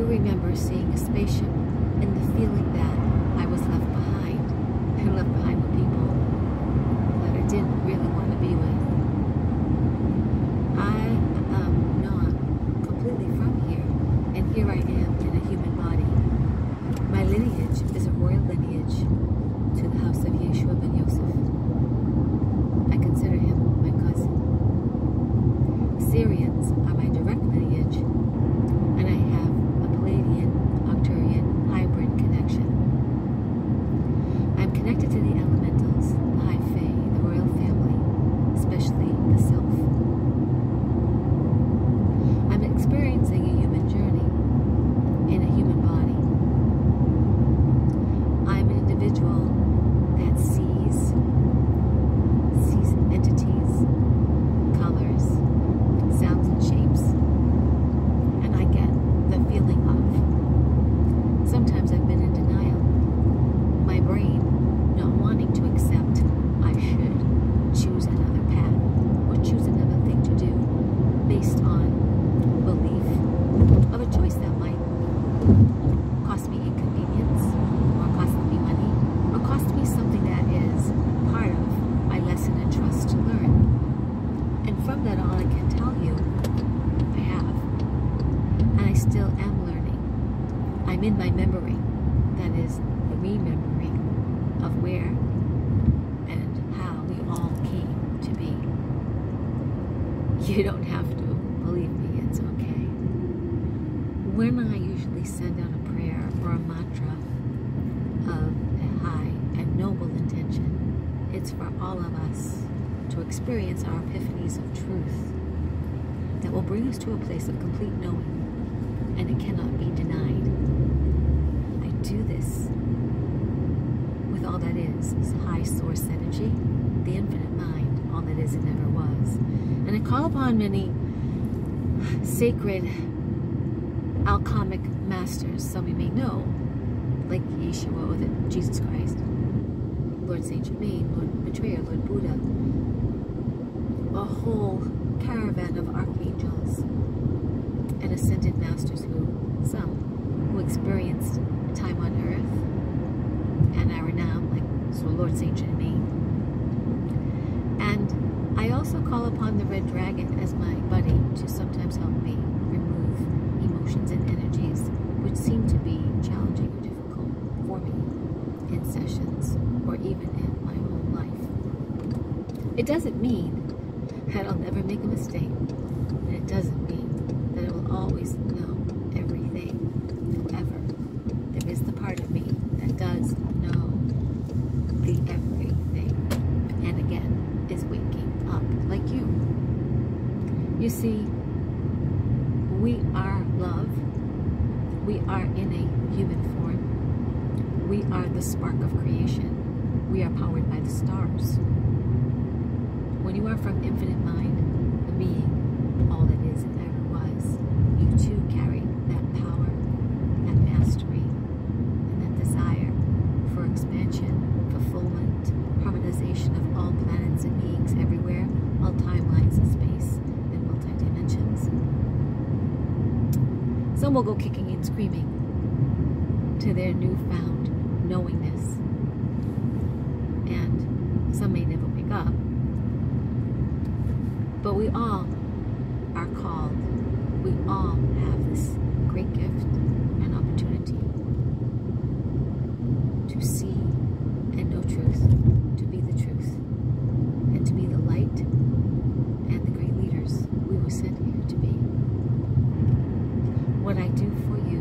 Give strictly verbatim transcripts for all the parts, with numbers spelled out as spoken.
remember seeing a spaceship and the feeling that I was left behind. I left behind with people that I didn't really want to be with. I am not completely from here, and here I am in a human body. My lineage is a royal lineage to the house of Yeshua ben Yosef. I consider him my cousin. Syrians are my direct lineage, and I have a Palladian, Arcturian hybrid connection. I'm connected to the elementals, the high fae, the royal family, especially the self. I'm experiencing a human journey in a human body. I'm an individual that sees, sees entities, colors, sounds and shapes, and I get the feeling of. Sometimes I've been in denial. My brain not wanting to accept I should choose another path or choose another thing to do based on belief of a choice that might cost me inconvenience or cost me money or cost me something that is part of my lesson and trust to learn. And from that, all I can tell you, I have. And I still am learning. I'm in my memory. That is the remembering of where and how we all came to be. You don't have to. Believe me, it's okay. When I usually send out a prayer or a mantra of a high and noble intention, it's for all of us to experience our epiphanies of truth that will bring us to a place of complete knowing, and it cannot be denied. I do this with all that is, is high source energy, the infinite mind, all that is and never was. And I call upon many sacred alchemic masters, some you may know, like Yeshua or the Jesus Christ, Lord Saint Germain, Lord Betrayer, Lord Buddha, a whole caravan of archangels and ascended masters who, some, who experienced time on earth and are renowned, like so Lord Saint Germain. And I also call upon the Red Dragon as my buddy to sometimes help me remove emotions and energies which seem to be challenging or difficult for me in sessions or even in my own life. It doesn't mean that I'll never make a mistake, and it doesn't mean that I will always know everything. However, there is the part of me that does know the everything, and again, is waking up like you. You see, we are love. We are in a human form. We are the spark of creation. We are powered by the stars. When you are from infinite mind, the being, all that is and ever was, you too carry that power, that mastery, and that desire for expansion, fulfillment, harmonization of all planets and beings everywhere, all timelines of space and multi-dimensions. Some will go kicking and screaming to their newfound knowingness, and some may never wake up. But we all are called. We all have this great gift and opportunity to see and know truth, to be the truth, and to be the light and the great leaders we were sent here to be. What I do for you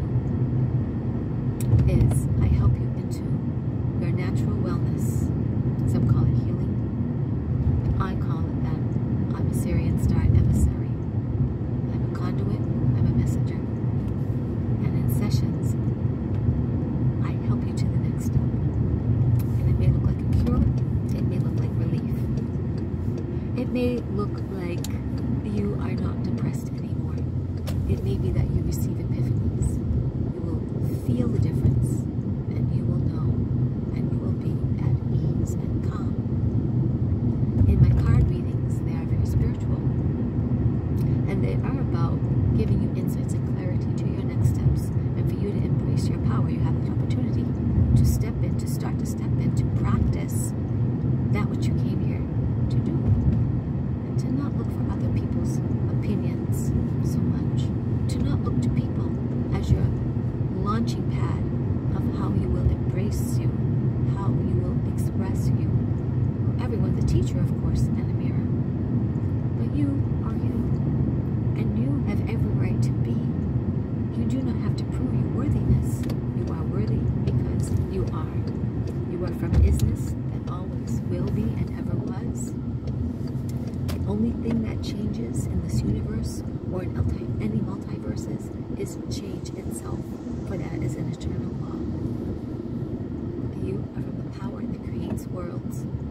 is I help you into your natural wellness. Some call it healing. I call it that. I'm a Syrian star emissary. I'm a conduit. I'm a messenger. And in sessions, I help you to the next step. And it may look like a cure. It may look like relief. It may look like you are not depressed anymore. It may be that you receive epiphanies. You will feel the difference, and you will know, and you will be at ease and calm. In my card readings, they are very spiritual, and they are about giving you insights and clarity to your next steps and that changes in this universe or in any multiverses is change itself, for that is an eternal law. You are from the power that creates worlds.